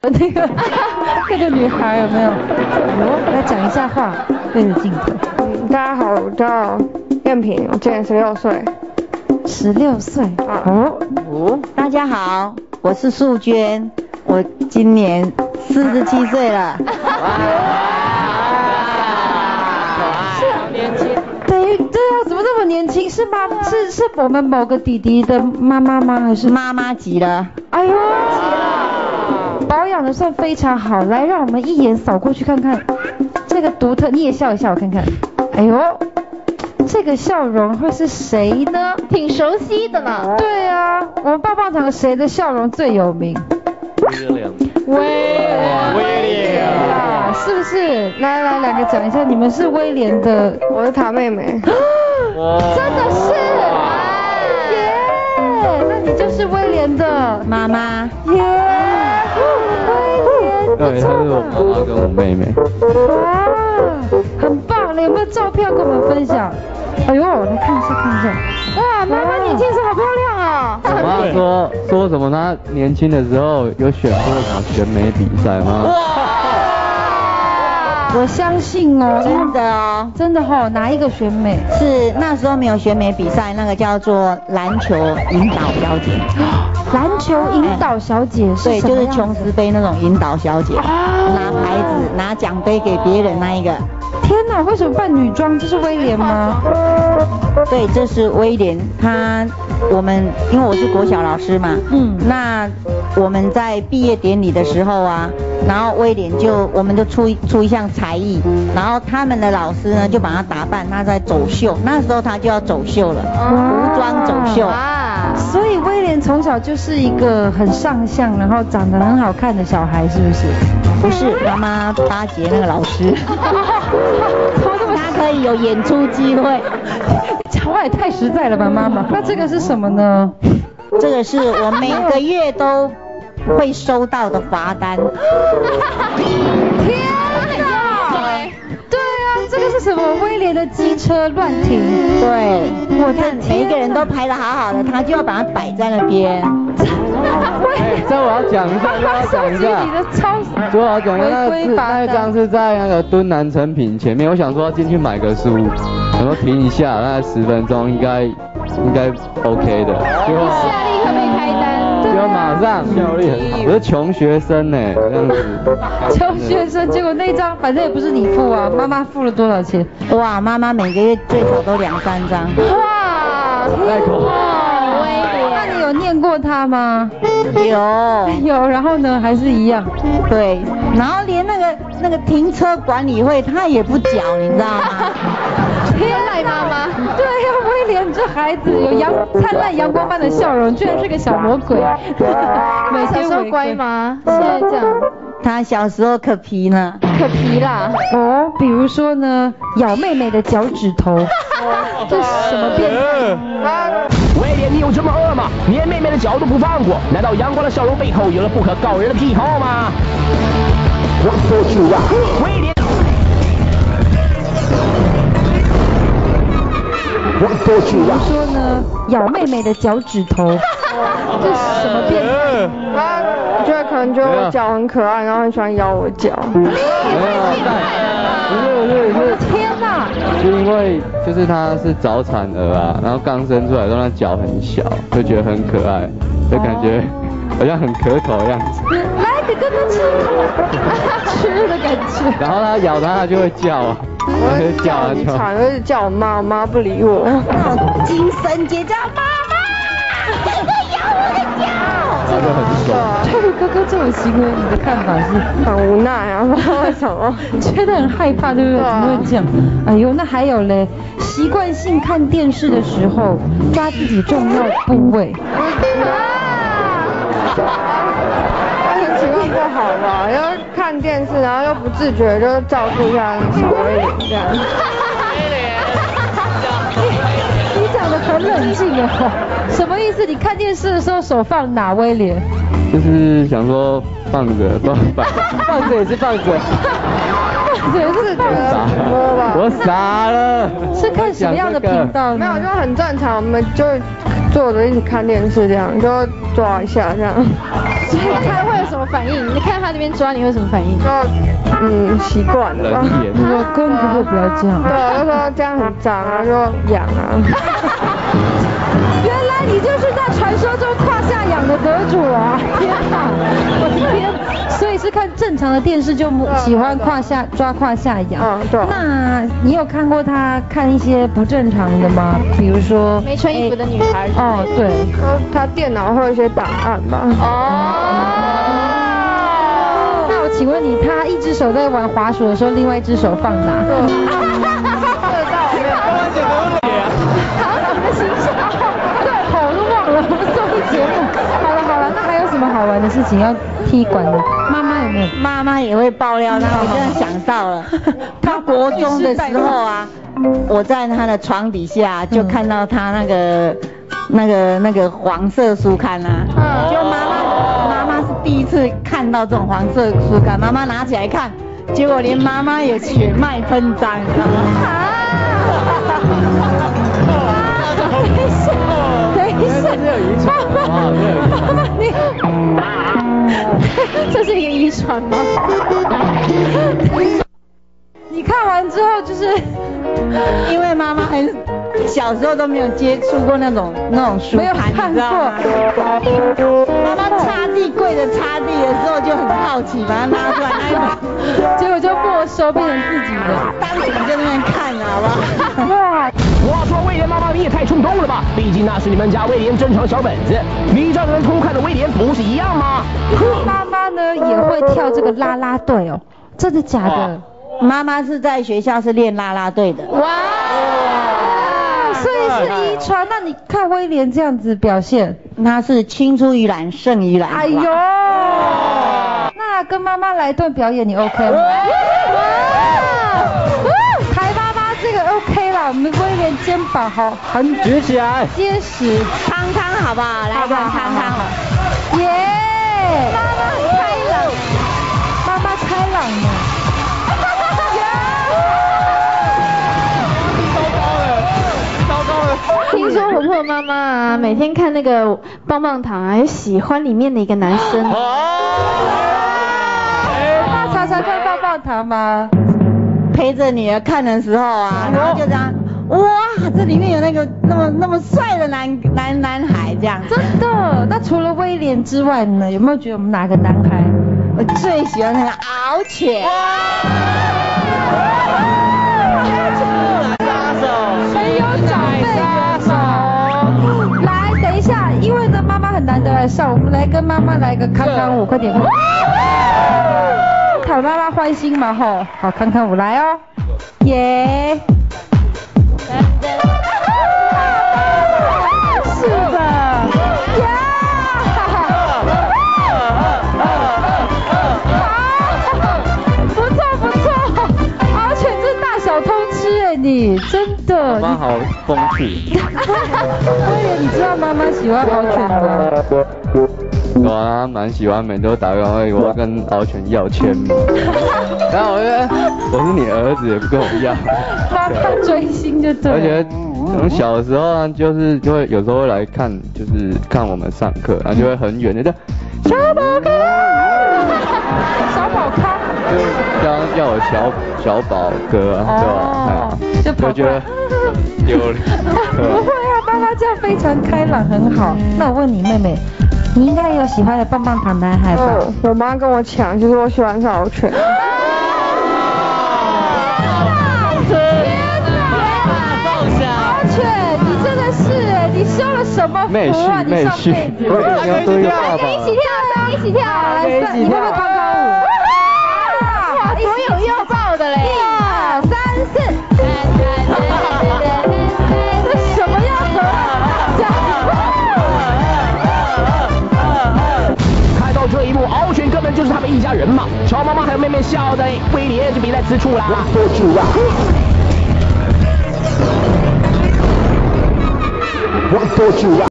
那个女孩有没有？来讲一下话，对着镜头。 大家好，我叫燕萍，我今年16岁。 16岁。 大家好，我是素娟，我今年47岁了。 年轻。对啊，怎么这么年轻？是我们某个弟弟的妈妈吗？还是妈妈级了？ 哎呦，保养的算非常好。来，让我们一眼扫过去看看这个独特，你也笑一下我看看。哎呦，这个笑容会是谁呢？ 挺熟悉的呢。 对啊，我们棒棒糖谁的笑容最有名？威廉啊，是不是？来，两个讲一下，你们是威廉的， 我是他妹妹。 真的是，耶！那你就是威廉的妈妈。 耶！威廉， 对，她是我妈妈跟我妹妹。 哇，很棒了，有没有照片跟我们分享？哎呦，来看一下。哇，妈妈年轻时好漂亮啊！ 我妈说什么？她年轻的时候有选过什么选美比赛吗？ 我相信哦， 真的哦， 真的哦，哪一个选美？ 是那时候没有选美比赛，那个叫做篮球引导小姐。 篮球引导小姐是对，就是什么样子？ 琼斯杯那种引导小姐，拿牌子、拿奖杯给别人那一个。 天哪，为什么扮女装？这是威廉吗？ 对，这是威廉，因为我是国小老师嘛，那我们在毕业典礼的时候啊，然后威廉我们就出一项才艺，然后他们的老师呢就把他打扮，他在走秀，那时候他就要走秀了，服装走秀。 所以威廉从小就是一个很上相，然后长得很好看的小孩，是不是？ 不是，妈妈巴结那个老师，他可以有演出机会。 讲话也太实在了吧，妈妈。那这个是什么呢？ 这个是我每个月都会收到的罚单。 天哪！对啊，这个是什么？威廉的机车乱停。 对， 我看每一个人都排得好好的，他就要把它摆在那边。 这我要讲一下， 你的超我要讲那张是在那个敦南成品前面，我想说进去买个书，然后停一下，大概10分钟应该 OK 的。结果下立刻被开单， 结果马上效率很好，我是穷学生呢，这样子。 穷学生，结果那张反正也不是你付啊，妈妈付了多少钱？ 哇，妈妈每个月最少都2、3张。 哇， 太恐怖。 那你有念过他吗？ 有， 然后呢，还是一样。 对，然后连那个停车管理费他也不缴，你知道吗？ 天籁妈妈。对呀，威廉这孩子有灿烂阳光般的笑容，居然是个小魔鬼。每天小时候乖吗？现在这样。 他小时候可皮呢。 可皮啦。 哦，比如说呢，咬妹妹的脚趾头。这是什么变态？ 威廉，你有这么饿吗？连妹妹的脚都不放过？难道阳光的笑容背后有了不可告人的癖好吗？威廉。 比如说呢，咬妹妹的脚趾头。这是什么变态？ 我觉得可能觉得我脚很可爱，然后很喜欢咬我脚。 不是， 天哪！ 是因为就是他是早产儿啊，然后刚生出来，让他脚很小，就觉得很可爱，就感觉好像很可口的样子。 来，哥哥吃的感觉。 然后他咬他就会叫啊。 我会叫很惨，就是叫我妈，我妈不理我。 精神节叫妈妈，哥哥咬我的脚。 真的很爽。 对于哥哥这种行为，你的看法是？ 很无奈啊，不知道为什么。 觉得很害怕，对不对？怎么会这样？哎呦，那还有嘞，习惯性看电视的时候抓自己重要部位。 情况不好吧，要看电视，然后又不自觉就照顾一下小威廉这样。 你讲得很冷静哦，什么意思？你看电视的时候手放哪？威廉？ 就是想说放着也是放着。 是觉得摸吧？ 我傻了。 是看什么样的频道呢？ 没有，就很正常，我们就坐着一起看电视这样，就抓一下这样。 所以他会有什么么反应？你看他这边抓，你会什么反应？ 习惯了吧。 人眼。 我根本不会不要这样。 对，就说这样很脏啊，就痒啊。 原来你就是在传说中胯下痒的得主啊！天哪，我的天！所以是看正常的电视就喜欢抓胯下痒。 对。 那你有看过他看一些不正常的吗？比如说没穿衣服的女孩。 哦，对。 他电脑会有一些档案吧。 那我请问你，他一只手在玩滑鼠的时候，另外一只手放哪？我们综艺节目，好了，那还有什么好玩的事情要踢馆的？妈妈有没有？ 妈妈也会爆料，那我真的想到了，她国中的时候啊，我在她的床底下就看到她那个黄色书刊啊，就妈妈是第一次看到这种黄色书刊，妈妈拿起来看，结果连妈妈也血脉喷张，你知道吗？ 这是一个遗传吗？ 你看完之后就是， 因为妈妈小时候都没有接触过那种书没有刊， 看你知道吗？妈妈擦地跪着擦地的时候就很好奇，把它拿出来那一本， 结果就没收变成自己的， 当时就在那边看了，好不好？ 哇！ 我说威廉妈妈，你也太冲动了吧！毕竟那是你们家威廉珍藏的小本子，你找人偷看的威廉不是一样吗？ 妈妈呢也会跳这个啦啦队哦，真的假的？ 妈妈是在学校是练啦啦队的。 哇！所以是遗传。那你看威廉这样子表现， 他是青出于蓝胜于蓝。 哎呦！那跟妈妈来一段表演，你 OK 吗？台妈妈这个 OK 啦，我们威廉肩膀好很举起来， 结实。 康康好不好？来一段康康。 耶！妈妈开朗，妈妈开朗呢。 听说我破妈妈啊，每天看那个棒棒糖啊，喜欢里面的一个男生。 妈妈常常看棒棒糖吗？ 陪着女儿看的时候啊，然后就这样，哇，这里面有那个那么帅的男孩这样。 真的？那除了威廉之外呢，有没有觉得我们哪个男孩？ 我最喜欢那个敖犬。 很有长辈缘哦。来，等一下，因为呢妈妈很难得来上，我们来跟妈妈来个康康舞，快点！讨妈妈欢心嘛吼，好，康康舞来哦，耶！是的，呀！不错不错，敖犬这大小通吃哎，你真的。 妈妈好丰富。 威廉，你知道妈妈喜欢敖犬吗？ 我啊蛮喜欢，每周打电话我要跟敖犬要签名。然后我是你儿子，也不跟我要。 妈妈追星就对了。 而且从小的时候啊，就会有时候会来看，就是看我们上课，然后就会很远的叫小宝康， 小宝康， 就叫我小宝哥啊，对吧？就觉得丢脸。 不会啊，妈妈这样非常开朗，很好。那我问你妹妹，你应该有喜欢的棒棒糖男孩吧？ 我妈跟我抢，其实我喜欢是敖犬。 你修了什么福啊？你上辈子。 你要多一个爸爸。 一起跳，一起跳，来，你会不会康康舞？哇，多有拥抱的嘞！1、2、3、4。这什么样合看到这一幕，敖犬根本就是他们一家人嘛。乔妈妈还有妹妹笑的，威廉就别再吃醋啦。 One, 4, 2, 1.